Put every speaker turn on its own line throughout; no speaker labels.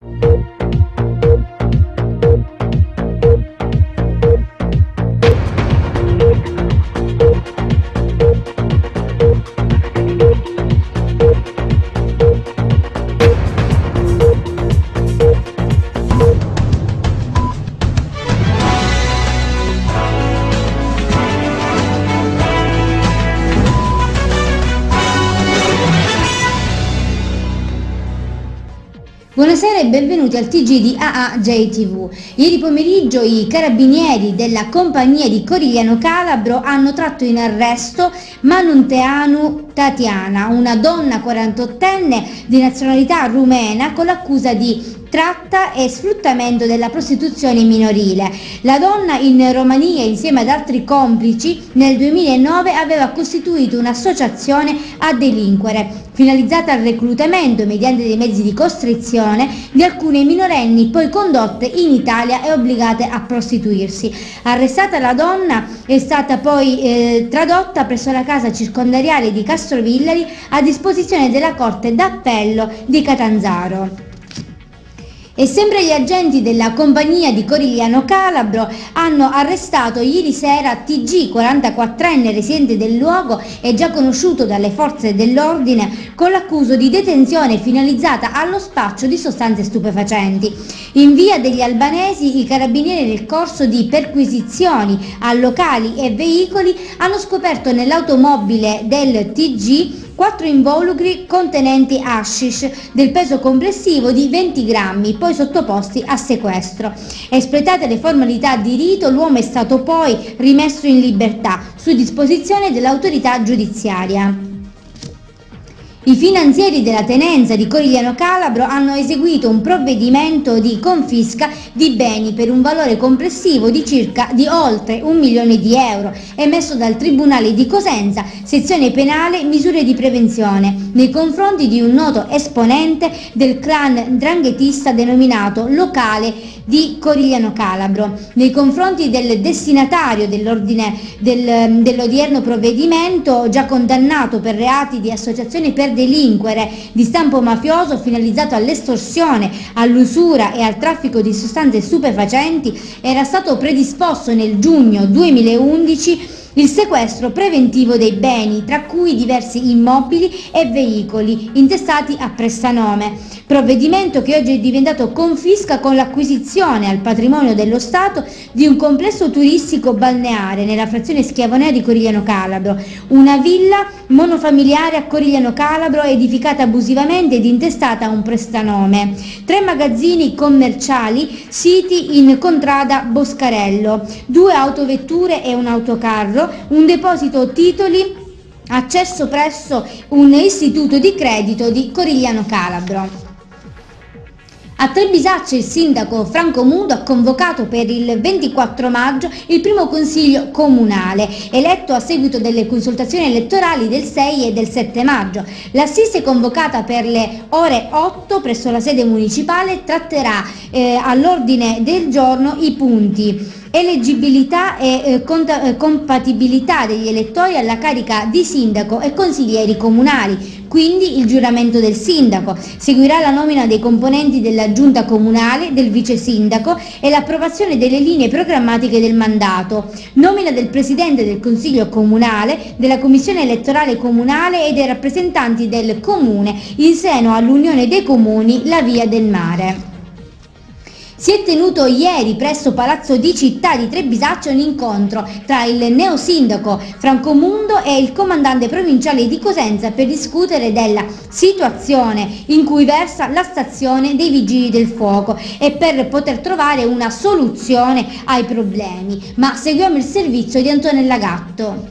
Buonasera e benvenuti al TG di AAJTV. Ieri pomeriggio i carabinieri della compagnia di Corigliano Calabro hanno tratto in arresto Manunteanu Tatiana, una donna 48enne di nazionalità rumena, con l'accusa di tratta e sfruttamento della prostituzione minorile. La donna in Romania, insieme ad altri complici, nel 2009 aveva costituito un'associazione a delinquere finalizzata al reclutamento mediante dei mezzi di costrizione di alcune minorenni poi condotte in Italia e obbligate a prostituirsi. Arrestata, la donna è stata poi tradotta presso la casa circondariale di Castrovillari a disposizione della Corte d'Appello di Catanzaro. E sempre gli agenti della compagnia di Corigliano Calabro hanno arrestato ieri sera TG, 44enne residente del luogo e già conosciuto dalle forze dell'ordine, con l'accusa di detenzione finalizzata allo spaccio di sostanze stupefacenti. In via degli Albanesi, i carabinieri, nel corso di perquisizioni a locali e veicoli, hanno scoperto nell'automobile del TG 4 involucri contenenti hashish del peso complessivo di 20 grammi, poi sottoposti a sequestro. Espletate le formalità di rito, l'uomo è stato poi rimesso in libertà su disposizione dell'autorità giudiziaria. I finanzieri della tenenza di Corigliano Calabro hanno eseguito un provvedimento di confisca di beni per un valore complessivo di oltre 1 milione di euro, emesso dal Tribunale di Cosenza, sezione penale misure di prevenzione, nei confronti di un noto esponente del clan 'ndranghetista denominato Locale di Corigliano Calabro. Nei confronti del destinatario dell'odierno provvedimento, già condannato per reati di associazione per delinquere di stampo mafioso finalizzato all'estorsione, all'usura e al traffico di sostanze stupefacenti, era stato predisposto nel giugno 2011 il sequestro preventivo dei beni, tra cui diversi immobili e veicoli intestati a prestanome, provvedimento che oggi è diventato confisca con l'acquisizione al patrimonio dello Stato di un complesso turistico balneare nella frazione Schiavonea di Corigliano Calabro, una villa monofamiliare a Corigliano Calabro edificata abusivamente ed intestata a un prestanome, 3 magazzini commerciali siti in contrada Boscarello, 2 autovetture e un autocarro, un deposito titoli, accesso presso un istituto di credito di Corigliano Calabro. A Trebisacce il sindaco Franco Mundo ha convocato per il 24 maggio il primo consiglio comunale, eletto a seguito delle consultazioni elettorali del 6 e del 7 maggio. L'assise, convocata per le ore 8 presso la sede municipale, tratterà all'ordine del giorno i punti: eleggibilità e compatibilità degli elettori alla carica di sindaco e consiglieri comunali, quindi il giuramento del sindaco. Seguirà la nomina dei componenti della giunta comunale, del vice sindaco e l'approvazione delle linee programmatiche del mandato, nomina del presidente del consiglio comunale, della commissione elettorale comunale e dei rappresentanti del comune in seno all'Unione dei Comuni La Via del Mare. Si è tenuto ieri presso Palazzo di Città di Trebisacce un incontro tra il neosindaco Franco Mundo e il comandante provinciale di Cosenza per discutere della situazione in cui versa la stazione dei Vigili del Fuoco e per poter trovare una soluzione ai problemi. Ma seguiamo il servizio di Antonella Gatto.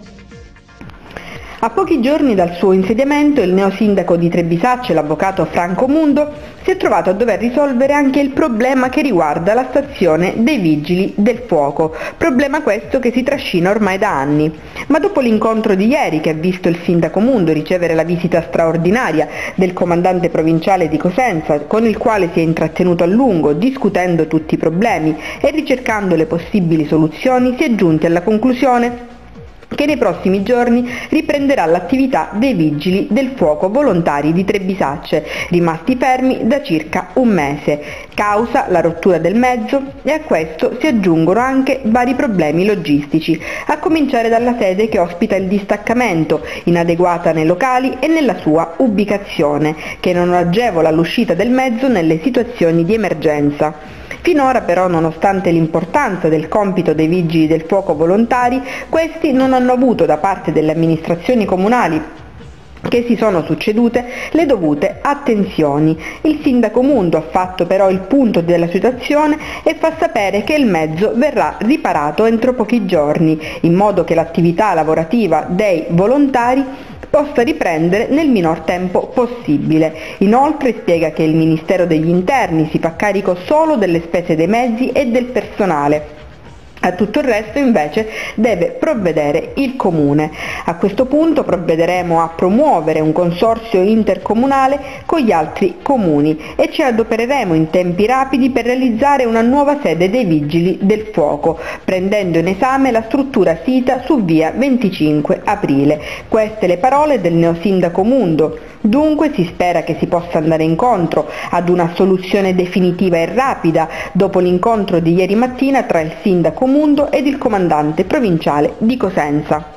A pochi giorni dal suo insediamento, il neosindaco di Trebisacce, l'avvocato Franco Mundo, si è trovato a dover risolvere anche il problema che riguarda la stazione dei Vigili del Fuoco, problema questo che si trascina ormai da anni. Ma dopo l'incontro di ieri, che ha visto il sindaco Mundo ricevere la visita straordinaria del comandante provinciale di Cosenza, con il quale si è intrattenuto a lungo, discutendo tutti i problemi e ricercando le possibili soluzioni, si è giunti alla conclusione che nei prossimi giorni riprenderà l'attività dei vigili del fuoco volontari di Trebisacce, rimasti fermi da circa un mese, causa la rottura del mezzo, e a questo si aggiungono anche vari problemi logistici, a cominciare dalla sede che ospita il distaccamento, inadeguata nei locali e nella sua ubicazione, che non agevola l'uscita del mezzo nelle situazioni di emergenza. Finora però, nonostante l'importanza del compito dei vigili del fuoco volontari, questi non hanno avuto da parte delle amministrazioni comunali che si sono succedute le dovute attenzioni. Il sindaco Mundo ha fatto però il punto della situazione e fa sapere che il mezzo verrà riparato entro pochi giorni, in modo che l'attività lavorativa dei volontari possa riprendere nel minor tempo possibile. Inoltre spiega che il Ministero degli Interni si fa carico solo delle spese dei mezzi e del personale. A tutto il resto invece deve provvedere il Comune. A questo punto provvederemo a promuovere un consorzio intercomunale con gli altri comuni e ci adopereremo in tempi rapidi per realizzare una nuova sede dei Vigili del Fuoco, prendendo in esame la struttura sita su via 25 aprile. Queste le parole del neosindaco Mundo. Dunque si spera che si possa andare incontro ad una soluzione definitiva e rapida dopo l'incontro di ieri mattina tra il sindaco Mundo ed il comandante provinciale di Cosenza.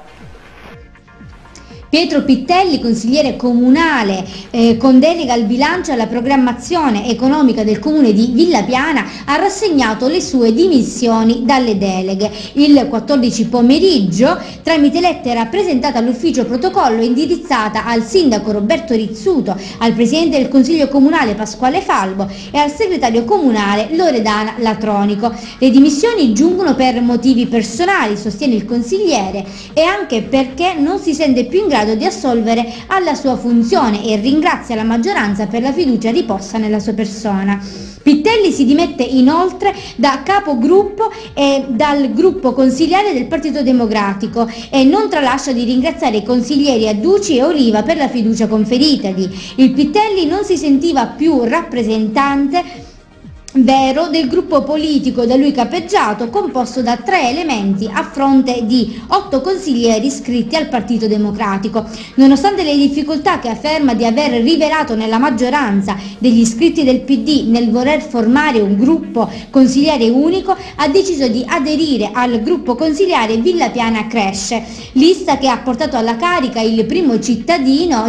Pietro Pittelli, consigliere comunale con delega al bilancio e alla programmazione economica del comune di Villapiana, ha rassegnato le sue dimissioni dalle deleghe. Il 14 pomeriggio, tramite lettera presentata all'ufficio protocollo indirizzata al sindaco Roberto Rizzuto, al presidente del consiglio comunale Pasquale Falbo e al segretario comunale Loredana Latronico. Le dimissioni giungono per motivi personali, sostiene il consigliere, e anche perché non si sente più in grado di assolvere alla sua funzione, e ringrazia la maggioranza per la fiducia riposta nella sua persona. Pittelli si dimette inoltre da capogruppo e dal gruppo consigliare del Partito Democratico e non tralascia di ringraziare i consiglieri Adduci e Oliva per la fiducia conferitagli. Il Pittelli non si sentiva più rappresentante vero del gruppo politico da lui capeggiato, composto da 3 elementi a fronte di 8 consiglieri iscritti al Partito Democratico. Nonostante le difficoltà che afferma di aver rivelato nella maggioranza degli iscritti del PD nel voler formare un gruppo consigliare unico, ha deciso di aderire al gruppo consigliare Villapiana Cresce, lista che ha portato alla carica di primo cittadino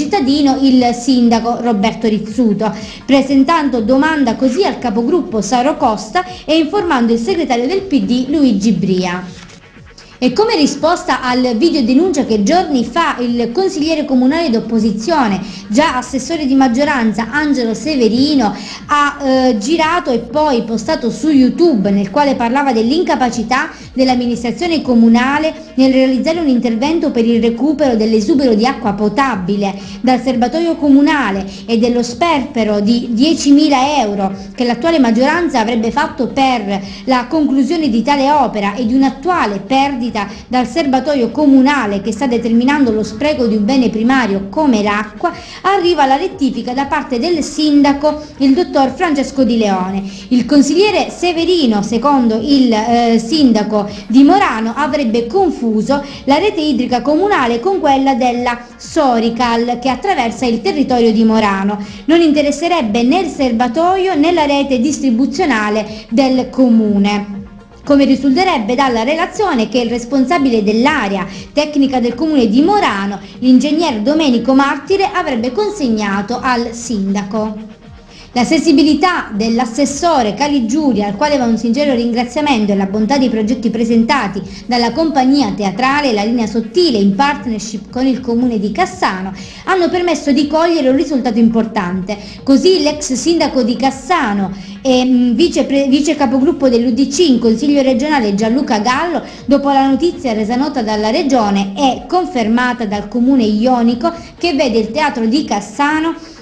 il sindaco Roberto Rizzuto, presentando domanda così al capogruppo Saro Costa e informando il segretario del PD Luigi Bria. E come risposta al video denuncia che giorni fa il consigliere comunale d'opposizione, già assessore di maggioranza, Angelo Severino, ha girato e poi postato su YouTube, nel quale parlava dell'incapacità dell'amministrazione comunale nel realizzare un intervento per il recupero dell'esubero di acqua potabile dal serbatoio comunale e dello sperpero di 10.000 euro che l'attuale maggioranza avrebbe fatto per la conclusione di tale opera, e di un'attuale perdita dal serbatoio comunale che sta determinando lo spreco di un bene primario come l'acqua, arriva la rettifica da parte del sindaco, il dottor Francesco Di Leone. Il consigliere Severino, secondo il sindaco di Morano, avrebbe confuso la rete idrica comunale con quella della Sorical che attraversa il territorio di Morano. Non interesserebbe né il serbatoio né la rete distribuzionale del comune, come risulterebbe dalla relazione che il responsabile dell'area tecnica del comune di Morano, l'ingegner Domenico Martire, avrebbe consegnato al sindaco. La sensibilità dell'assessore Caligiuri, al quale va un sincero ringraziamento, e la bontà dei progetti presentati dalla compagnia teatrale La Linea Sottile in partnership con il comune di Cassano hanno permesso di cogliere un risultato importante. Così l'ex sindaco di Cassano e vice capogruppo dell'UDC in Consiglio regionale Gianluca Gallo, dopo la notizia resa nota dalla regione e confermata dal comune ionico che vede il teatro di Cassano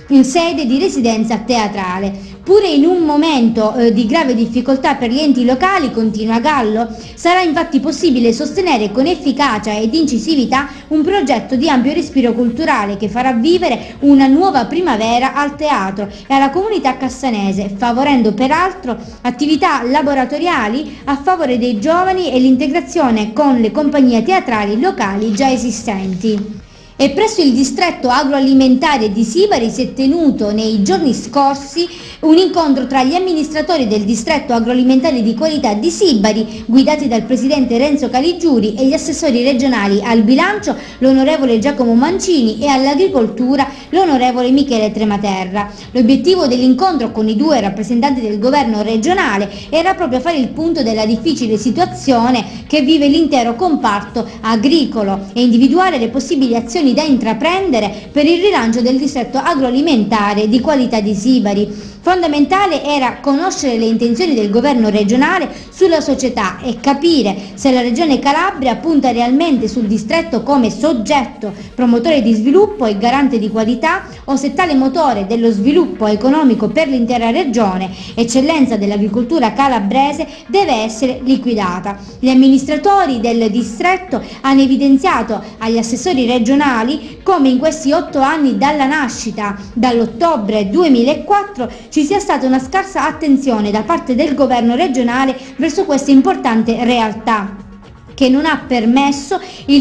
in sede di residenza teatrale. Pure in un momento di grave difficoltà per gli enti locali, continua Gallo, sarà infatti possibile sostenere con efficacia ed incisività un progetto di ampio respiro culturale che farà vivere una nuova primavera al teatro e alla comunità cassanese, favorendo peraltro attività laboratoriali a favore dei giovani e l'integrazione con le compagnie teatrali locali già esistenti. E presso il distretto agroalimentare di Sibari si è tenuto nei giorni scorsi un incontro tra gli amministratori del distretto agroalimentare di qualità di Sibari, guidati dal presidente Renzo Caligiuri, e gli assessori regionali al bilancio, l'onorevole Giacomo Mancini, e all'agricoltura, l'onorevole Michele Trematerra. L'obiettivo dell'incontro con i due rappresentanti del governo regionale era proprio fare il punto della difficile situazione che vive l'intero comparto agricolo e individuare le possibili azioni da intraprendere per il rilancio del distretto agroalimentare di qualità di Sibari. Fondamentale era conoscere le intenzioni del governo regionale sulla società e capire se la regione Calabria punta realmente sul distretto come soggetto promotore di sviluppo e garante di qualità, o se tale motore dello sviluppo economico per l'intera regione, eccellenza dell'agricoltura calabrese, deve essere liquidata. Gli amministratori del distretto hanno evidenziato agli assessori regionali come in questi 8 anni dalla nascita, dall'ottobre 2004, ci sia stata una scarsa attenzione da parte del governo regionale verso questa importante realtà, che non ne ha permesso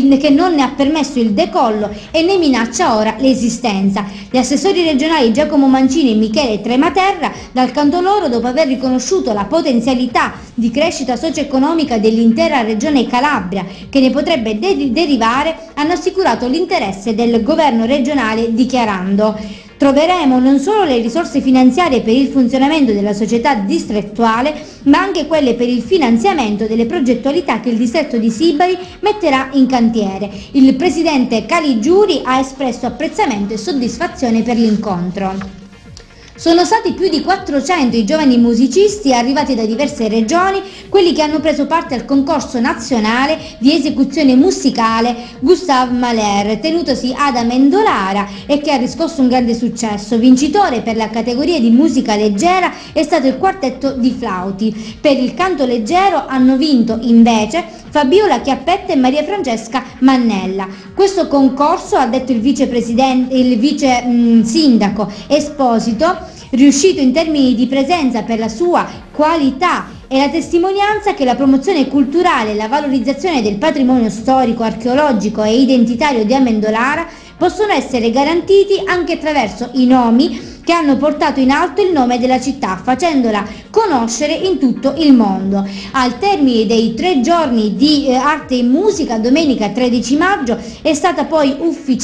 il decollo e ne minaccia ora l'esistenza. Gli assessori regionali Giacomo Mancini e Michele Trematerra, dal canto loro, dopo aver riconosciuto la potenzialità di crescita socio-economica dell'intera regione Calabria che ne potrebbe derivare, hanno assicurato l'interesse del governo regionale dichiarando: troveremo non solo le risorse finanziarie per il funzionamento della società distrettuale, ma anche quelle per il finanziamento delle progettualità che il distretto di Sibari metterà in cantiere. Il presidente Caligiuri ha espresso apprezzamento e soddisfazione per l'incontro. Sono stati più di 400 i giovani musicisti arrivati da diverse regioni, quelli che hanno preso parte al concorso nazionale di esecuzione musicale Gustave Mahler, tenutosi ad Amendolara e che ha riscosso un grande successo. Vincitore per la categoria di musica leggera è stato il quartetto di flauti. Per il canto leggero hanno vinto invece Fabiola Chiappetta e Maria Francesca Mannella. Questo concorso, ha detto il vice sindaco Esposito, riuscito in termini di presenza per la sua qualità, è la testimonianza che la promozione culturale e la valorizzazione del patrimonio storico, archeologico e identitario di Amendolara possono essere garantiti anche attraverso i nomi che hanno portato in alto il nome della città, facendola conoscere in tutto il mondo. Al termine dei 3 giorni di arte e musica, domenica 13 maggio, è stata poi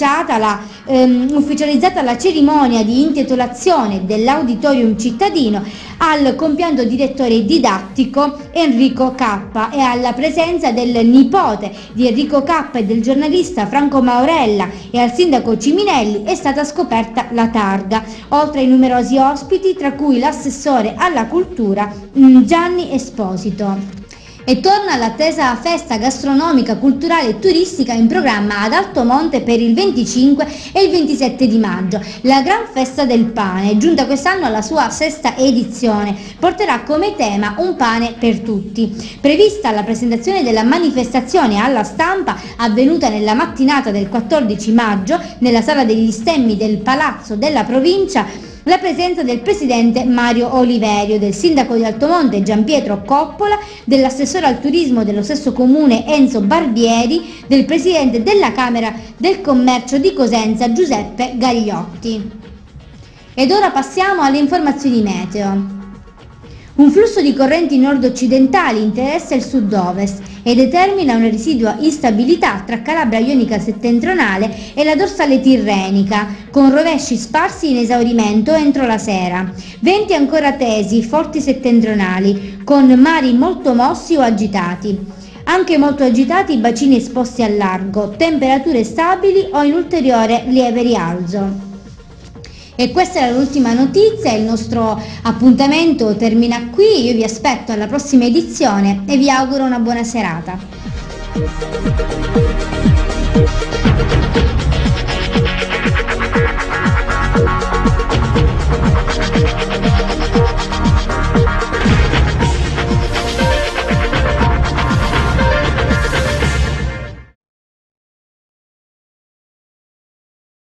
ufficializzata la cerimonia di intitolazione dell'Auditorium cittadino al compianto direttore didattico Enrico Cappa e alla presenza del nipote di Enrico Cappa e del giornalista Franco Maurella, e al sindaco Ciminelli è stata scoperta la targa, oltre ai numerosi ospiti, tra cui l'assessore alla cultura Gianni Esposito. E torna l'attesa festa gastronomica, culturale e turistica in programma ad Altomonte per il 25 e il 27 di maggio. La Gran Festa del Pane, giunta quest'anno alla sua 6ª edizione, porterà come tema un pane per tutti. Prevista la presentazione della manifestazione alla stampa, avvenuta nella mattinata del 14 maggio nella sala degli stemmi del Palazzo della Provincia, la presenza del presidente Mario Oliverio, del sindaco di Altomonte Gianpietro Coppola, dell'assessore al turismo dello stesso comune Enzo Barbieri, del presidente della Camera del Commercio di Cosenza Giuseppe Gagliotti. Ed ora passiamo alle informazioni meteo. Un flusso di correnti nord-occidentali interessa il sud-ovest e determina una residua instabilità tra Calabria ionica settentrionale e la dorsale tirrenica, con rovesci sparsi in esaurimento entro la sera. Venti ancora tesi, forti settentrionali, con mari molto mossi o agitati. Anche molto agitati i bacini esposti al largo, temperature stabili o in ulteriore lieve rialzo. E questa era l'ultima notizia, il nostro appuntamento termina qui, io vi aspetto alla prossima edizione e vi auguro una buona serata.